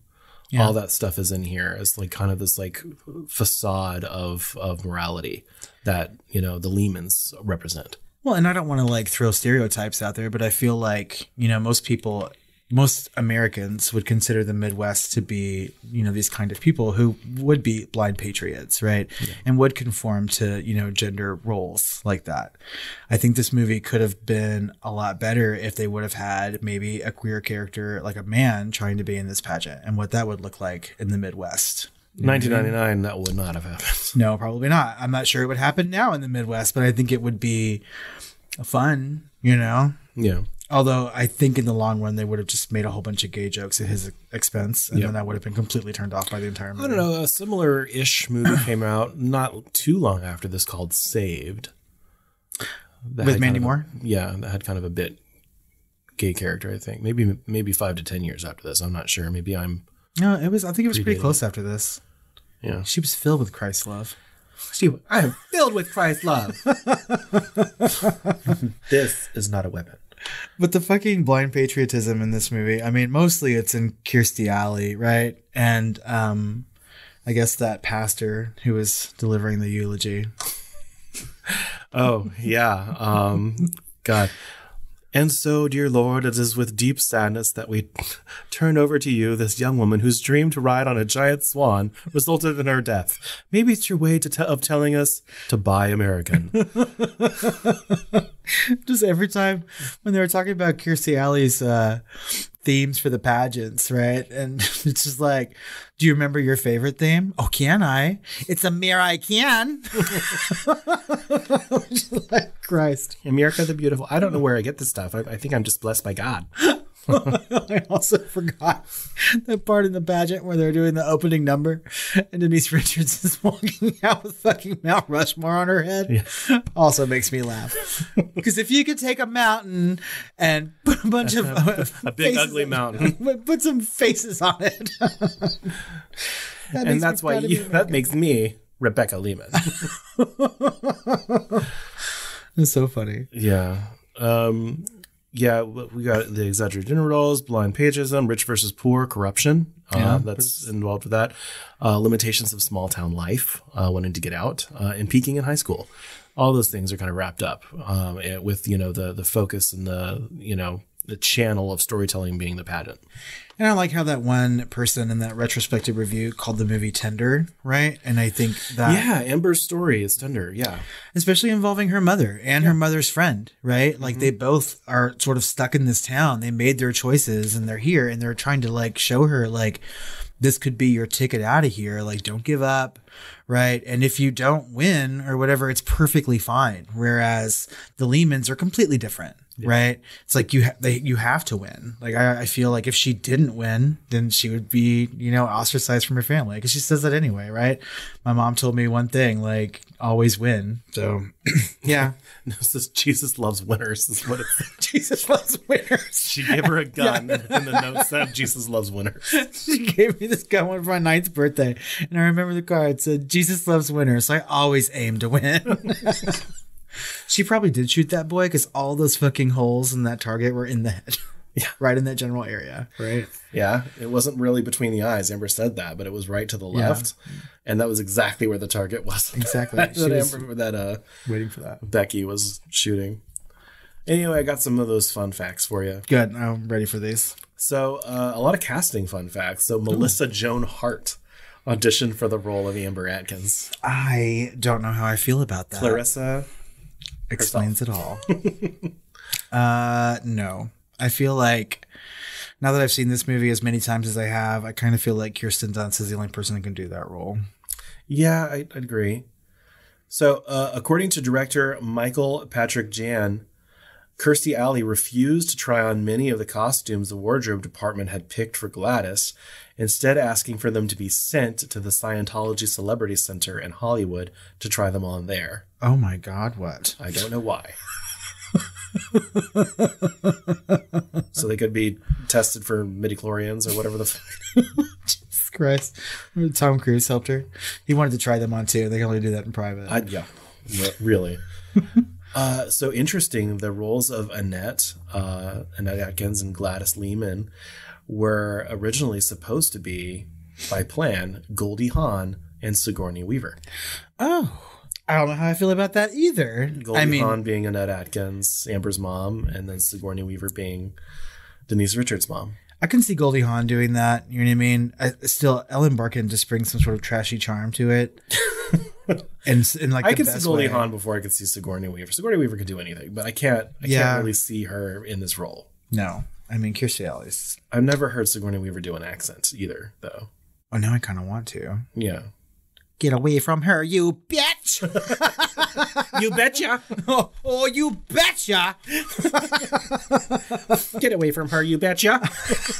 Yeah. All that stuff is in here as like kind of this like facade of morality that, you know, the Lehmans represent. Well, and I don't want to like throw stereotypes out there, but I feel like, you know, most Americans would consider the Midwest to be, you know, these kind of people who would be blind patriots, right? Yeah. And would conform to, you know, gender roles like that. I think this movie could have been a lot better if they would have had maybe a queer character, like a man trying to be in this pageant, and what that would look like in the Midwest. 1999, that would not have happened. No, probably not. I'm not sure it would happen now in the Midwest, but I think it would be fun, you know? Yeah. Although I think in the long run, they would have just made a whole bunch of gay jokes at his expense, and then I would have been completely turned off by the entire movie. I don't know. A similar-ish movie came out not too long after this called Saved. With Mandy Moore? Yeah, that had kind of a bit gay character, I think. Maybe 5 to 10 years after this. I'm not sure. Maybe I'm... No, I think it was pretty close after this. Yeah. She was filled with Christ's love. I am filled with Christ's love. This is not a weapon. But the fucking blind patriotism in this movie, I mean, mostly it's in Kirstie Alley, right? And I guess that pastor who was delivering the eulogy. Oh, yeah. God. And so, dear Lord, it is with deep sadness that we turn over to you this young woman whose dream to ride on a giant swan resulted in her death. Maybe it's your way of telling us to buy American. Just every time when they were talking about Kirstie Alley's themes for the pageants, right? And it's just like, do you remember your favorite theme? Oh, can I? It's a mirror I can. Like, Christ. America the Beautiful. I don't know where I get this stuff. I think I'm just blessed by God. I also forgot that part in the pageant where they're doing the opening number and Denise Richards is walking out with fucking Mount Rushmore on her head. Yeah. Also makes me laugh. Because if you could take a mountain and put a bunch of a big ugly mountain, put some faces on it. And that's why that makes me Rebecca Lehman. It's so funny. Yeah. Yeah, we got the exaggerated dinner rolls, blind patriotism, rich versus poor, corruption. That's involved with that. Limitations of small town life, wanting to get out, and peaking in high school. All those things are kind of wrapped up with, you know, the focus and the, you know, the channel of storytelling being the pageant. And I like how that one person in that retrospective review called the movie tender, right? And I think that... Yeah, Amber's story is tender, yeah. Especially involving her mother and her mother's friend, right? Like they both are sort of stuck in this town. They made their choices and they're here and they're trying to like show her like, this could be your ticket out of here. Like, don't give up, right? And if you don't win or whatever, it's perfectly fine. Whereas the Lehmans are completely different. Yeah. Right. It's like you have to win. Like I feel like if she didn't win, then she would be, you know, ostracized from her family because she says that anyway. Right. My mom told me one thing, like always win. So yeah. This is Jesus loves winners. This is what it's Jesus loves winners. She gave her a gun and the note said Jesus loves winners. She gave me this gun for my 9th birthday. And I remember the card said Jesus loves winners. So I always aim to win. She probably did shoot that boy because all those fucking holes in that target were in the head. Yeah. Right in that general area. Right. Yeah. It wasn't really between the eyes. Amber said that, but it was right to the left. And that was exactly where the target was. Exactly. Waiting for that. Becky was shooting. Anyway, I got some of those fun facts for you. Good. I'm ready for these. So a lot of casting fun facts. So Melissa Joan Hart auditioned for the role of Amber Atkins. I don't know how I feel about that. Clarissa explains it all. No. I feel like now that I've seen this movie as many times as I have, I kind of feel like Kirsten Dunst is the only person who can do that role. Yeah, I'd agree. So according to director Michael Patrick Jann, Kirstie Alley refused to try on many of the costumes the wardrobe department had picked for Gladys, instead asking for them to be sent to the Scientology Celebrity Center in Hollywood to try them on there. Oh my God, what? I don't know why. So they could be tested for midichlorians or whatever the fuck. Jesus Christ. Tom Cruise helped her. He wanted to try them on too. They can only do that in private. Yeah, really. So interesting, the roles of Annette Atkins and Gladys Lehman were originally supposed to be by Plan, Goldie Hawn, and Sigourney Weaver. Oh, I don't know how I feel about that either. Goldie Hawn being Annette Atkins, Amber's mom, and then Sigourney Weaver being Denise Richards' mom. I can see Goldie Hawn doing that. You know what I mean? Still, Ellen Barkin just brings some sort of trashy charm to it. and like I could see Goldie Hawn before I could see Sigourney Weaver. Sigourney Weaver could do anything, but I can't really see her in this role. No. I mean, Kirstie Alley's. I've never heard Sigourney Weaver do an accent either, though. Oh, now I kind of want to. Yeah. Get away from her, you bitch! You betcha! Oh, you betcha! Get away from her, you betcha!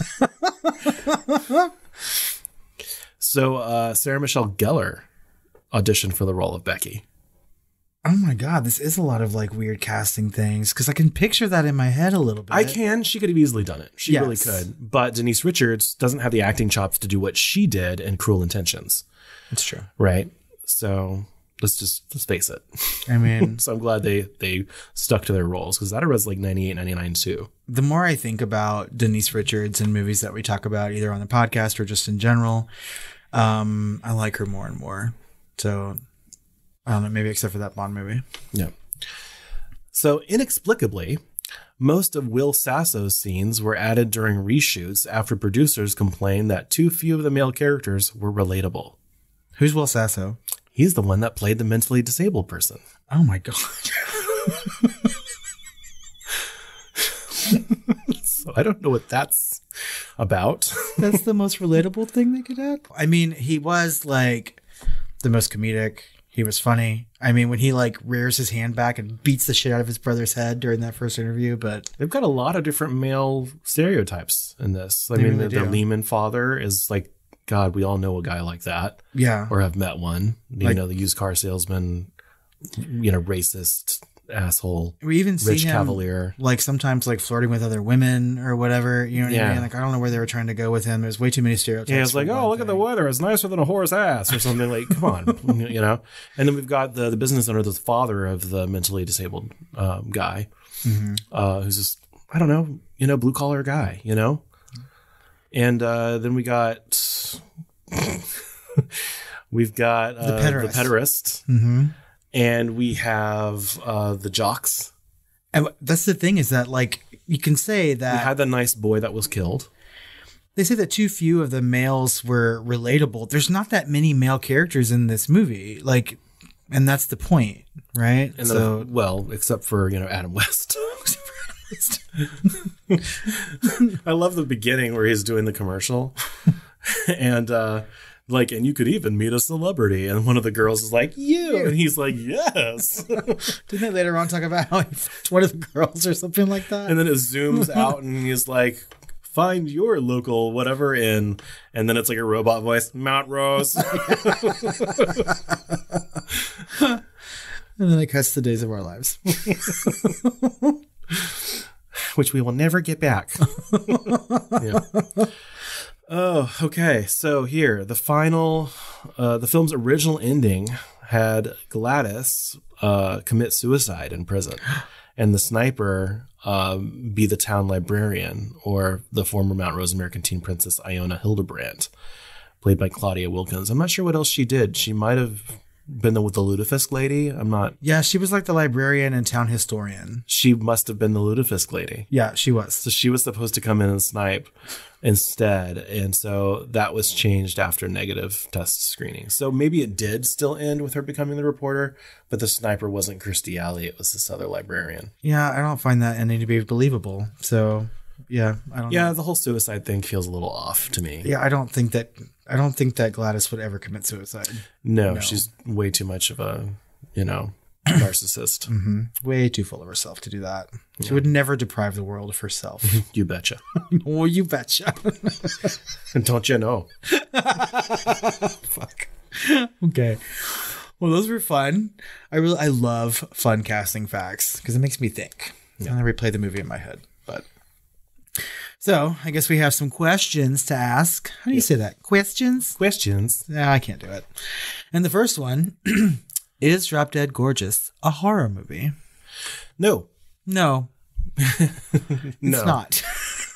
So, Sarah Michelle Gellar auditioned for the role of Becky. Oh my God, this is a lot of like weird casting things because I can picture that in my head a little bit. I can. She could have easily done it. She really could. But Denise Richards doesn't have the acting chops to do what she did in Cruel Intentions. That's true. Right? So let's face it. I mean, so I'm glad they stuck to their roles because that was like 98, 99 too. The more I think about Denise Richards in movies that we talk about either on the podcast or just in general, I like her more and more. So I don't know, maybe except for that Bond movie. Yeah. So inexplicably, most of Will Sasso's scenes were added during reshoots after producers complained that too few of the male characters were relatable. Who's Will Sasso? He's the one that played the mentally disabled person. Oh my God. So I don't know what that's about. That's the most relatable thing they could add. I mean, he was like the most comedic. He was funny. I mean, when he like rears his hand back and beats the shit out of his brother's head during that first interview, but they've got a lot of different male stereotypes in this. I mean, the Lehman father is like, God, we all know a guy like that. Yeah. Or have met one. You know, the used car salesman, you know, racist asshole. We even see rich him cavalier. Like sometimes like flirting with other women or whatever. You know what I mean? Like I don't know where they were trying to go with him. There's way too many stereotypes. Yeah, it's like, oh, look at the weather. It's nicer than a horse ass or something. Like, come on, you know. And then we've got the business owner, the father of the mentally disabled guy, who's just, I don't know, you know, blue collar guy, you know. And then we got we've got the pederast. Mm-hmm. And we have the jocks. And that's the thing is that, like, you can say that... We had the nice boy that was killed. They say that too few of the males were relatable. There's not that many male characters in this movie. Like, and that's the point, right? And so, well, except for, you know, Adam West. I love the beginning where he's doing the commercial. And... like, and you could even meet a celebrity. And one of the girls is like, you. And he's like, yes. Didn't they later on talk about how he fucked one of the girls or something like that? And then it zooms out and he's like, find your local whatever in. And then it's like a robot voice, Mount Rose. And then it cuts the days of our lives. Which we will never get back. Yeah. Oh, okay. So here, the film's original ending had Gladys commit suicide in prison, and the sniper be the town librarian, or the former Mount Rose American teen princess Iona Hildebrandt, played by Claudia Wilkins. I'm not sure what else she did. She might have been with the lutefisk lady. I'm not. Yeah, she was like the librarian and town historian. She must have been the lutefisk lady. Yeah, she was. So she was supposed to come in and snipe instead, and so that was changed after negative test screening. So maybe it did still end with her becoming the reporter, but the sniper wasn't Kirstie Alley, it was this other librarian. Yeah, I don't find that ending to be believable. So yeah, I don't know. The whole suicide thing feels a little off to me. Yeah, I don't think that Gladys would ever commit suicide. No, she's way too much of a, you know, narcissist. Mm-hmm. Way too full of herself to do that. She would never deprive the world of herself. You betcha. Oh, you betcha. Don't you know? Fuck. Okay. Well, those were fun. I love fun casting facts because it makes me think. Yeah. And I replay the movie in my head. But so I guess we have some questions to ask. How do you say that? Questions? Questions. No, I can't do it. And the first one, is Drop Dead Gorgeous a horror movie? No. It's not.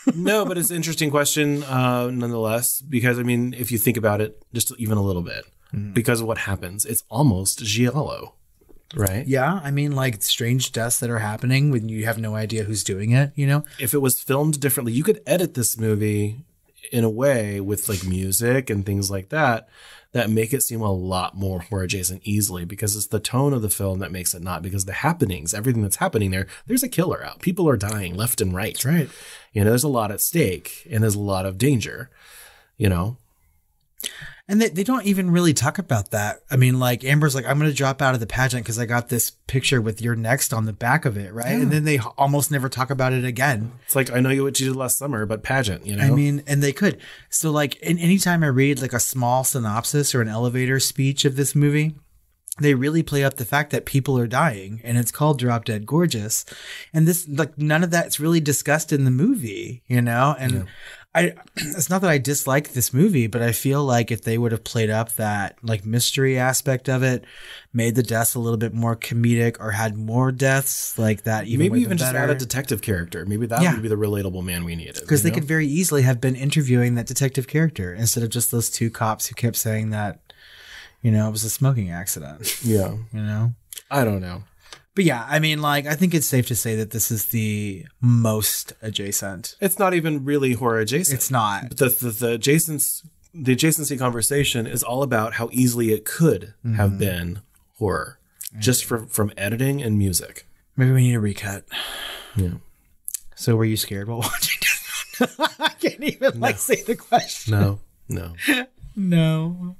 No, but it's an interesting question nonetheless, because, I mean, if you think about it just even a little bit, because of what happens, it's almost giallo, right? Yeah, I mean, like strange deaths that are happening when you have no idea who's doing it, you know? If it was filmed differently, you could edit this movie in a way with like music and things like that make it seem a lot more horror adjacent easily, because it's the tone of the film that makes it not, because the happenings, everything that's happening there's a killer out. People are dying left and right. Right. You know, there's a lot at stake and there's a lot of danger, you know? And they don't even really talk about that. I mean, like Amber's like, I'm going to drop out of the pageant because I got this picture with "You're next" on the back of it, right? Yeah. And then they almost never talk about it again. It's like, I know what you did last summer, but pageant, you know? I mean, and they could. So like anytime I read like a small synopsis or an elevator speech of this movie, they really play up the fact that people are dying, and it's called Drop Dead Gorgeous. And this, like, none of that's really discussed in the movie, you know? And it's not that I dislike this movie, but I feel like if they would have played up that like mystery aspect of it, made the deaths a little bit more comedic, or had more deaths like that, maybe even just add a detective character. Maybe that would be the relatable man we needed. Because they could very easily have been interviewing that detective character instead of just those two cops who kept saying that, you know, it was a smoking accident. Yeah. You know? I don't know. But yeah, I mean, like, I think it's safe to say that this is the most adjacent. It's not even really horror adjacent. It's not. The adjacency conversation is all about how easily it could have been horror, just from editing and music. Maybe we need a recut. Yeah. So were you scared while watching this? I can't even say the question. No. No.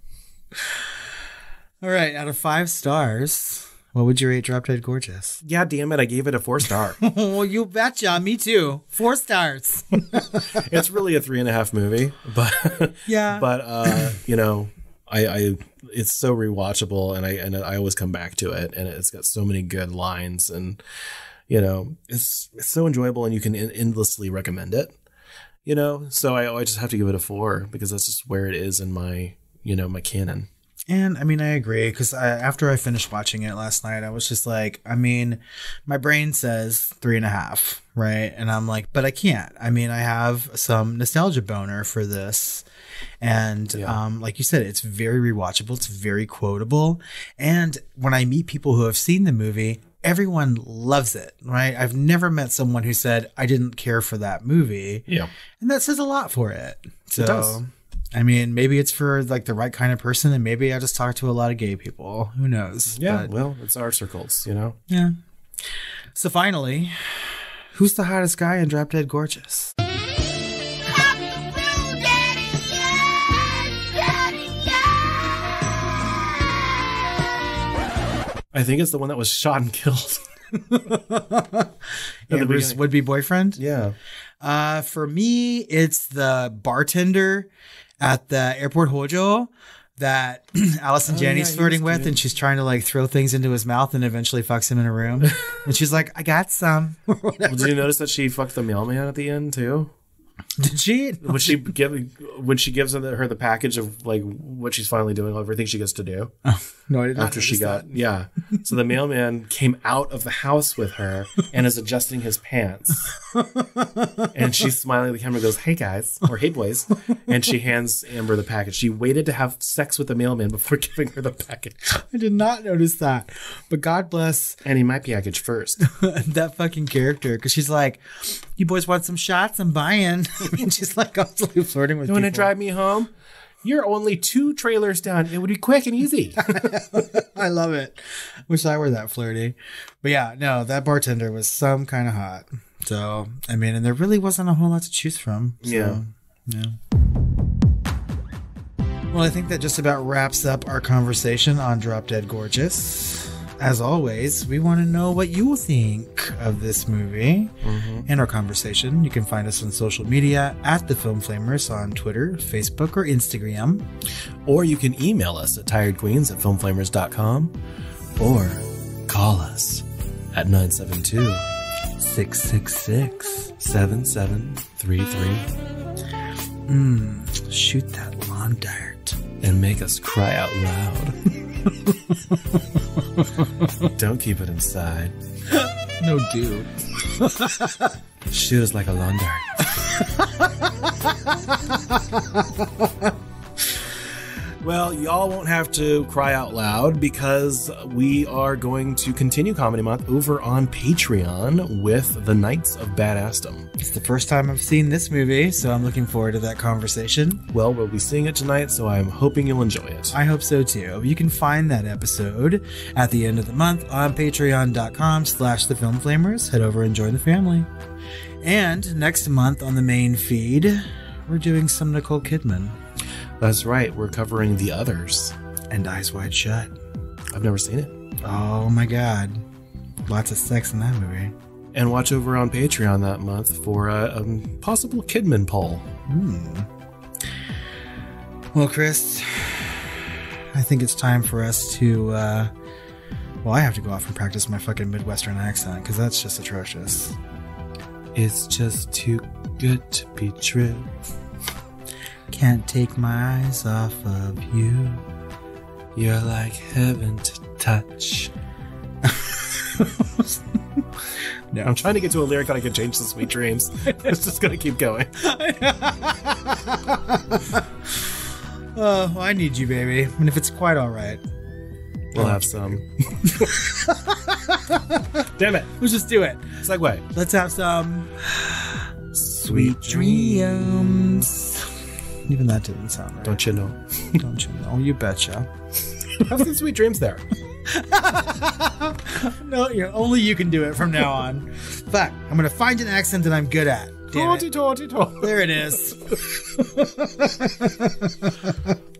All right, out of 5 stars, what would you rate Drop Dead Gorgeous? Yeah, damn it, I gave it a 4-star. Oh, you betcha, me too. 4 stars. It's really a 3.5 movie, but yeah. But you know, I it's so rewatchable, and I always come back to it, and it's got so many good lines, and you know, it's so enjoyable, and you can endlessly recommend it. You know, so I just have to give it a 4, because that's just where it is in my, you know, my canon. And I mean, I agree, because after I finished watching it last night, I was just like, I mean, my brain says 3.5, right? And I'm like, but I can't. I mean, I have some nostalgia boner for this. And like you said, it's very rewatchable. It's very quotable. And when I meet people who have seen the movie, everyone loves it, right? I've never met someone who said, I didn't care for that movie. Yeah. And that says a lot for it. So, it does. I mean, maybe it's for like the right kind of person, and maybe I just talk to a lot of gay people. Who knows? Yeah, well, it's our circles, you know? Yeah. So finally, who's the hottest guy in Drop Dead Gorgeous? I think it's the one that was shot and killed. Amber's would-be boyfriend? Yeah. For me, it's the bartender at the airport hojo that Allison Janey's flirting with, and she's trying to like throw things into his mouth and eventually fucks him in a room. And she's like, I got some. Well, did you notice that she fucked the mailman at the end too? Did she? When she gives her the package of like what she's finally doing, everything she gets to do. Oh, no, I did not. After she got so the mailman came out of the house with her and is adjusting his pants, and she's smiling at the camera, and goes, "Hey guys," or "Hey boys," and she hands Amber the package. She waited to have sex with the mailman before giving her the package. I did not notice that, but God bless. And he might package first. That fucking character, because she's like, "You boys want some shots? I'm buying." I mean, she's like absolutely flirting with people. You want to drive me home? You're only 2 trailers down. It would be quick and easy. I love it. Wish I were that flirty. But yeah, no, that bartender was some kind of hot. So, I mean, and there really wasn't a whole lot to choose from. So, yeah. Well, I think that just about wraps up our conversation on Drop Dead Gorgeous. As always, we want to know what you think of this movie and our conversation. You can find us on social media at The Film Flamers on Twitter, Facebook, or Instagram. Or you can email us at tiredqueens@filmflamers.com or call us at 972-666-7733. Shoot that lawn dart. And make us cry out loud. Don't keep it inside. No, dude. Shoes like a lawn dart. Well, y'all won't have to cry out loud because we are going to continue Comedy Month over on Patreon with The Knights of Badassdom. It's the first time I've seen this movie, so I'm looking forward to that conversation. Well, we'll be seeing it tonight, so I'm hoping you'll enjoy it. I hope so too. You can find that episode at the end of the month on patreon.com/thefilmflamers. Head over and join the family. And next month on the main feed, we're doing some Nicole Kidman. That's right, we're covering The Others. And Eyes Wide Shut. I've never seen it. Oh my god. Lots of sex in that movie. And watch over on Patreon that month for a possible Kidman poll. Well, Chris, I think it's time for us to, well, I have to go off and practice my fucking Midwestern accent, because that's just atrocious. It's just too good to be true. Can't take my eyes off of you. You're like heaven to touch. No. I'm trying to get to a lyric that I can change to Sweet Dreams. It's just going to keep going. Oh, I need you, baby. And if it's quite all right, we'll have some. Damn it. Let's just do it. Segue. Let's have some sweet dreams. Even that didn't sound right. Don't you know? Don't you know? You betcha. Have some sweet dreams there. No, only you can do it from now on. Fuck. I'm going to find an accent that I'm good at. Damn it. Torty. There it is.